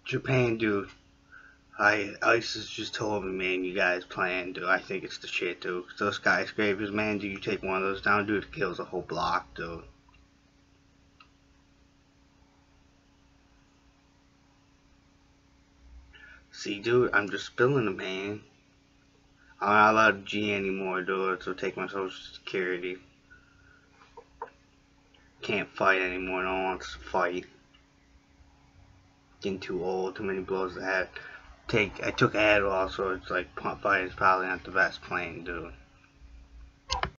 Japan, dude. ISIS just told me, man, you guys playing, dude. I think it's the shit, dude. Those skyscrapers, man, dude, you take one of those down, dude, it kills a whole block, dude. See, dude, I'm just spilling it, man. I'm not allowed to G anymore, dude, so take my social security. Can't fight anymore, no one wants to fight. Getting too old, too many blows to the head. I took Adderall, so it's like fighting's probably not the best playing, dude.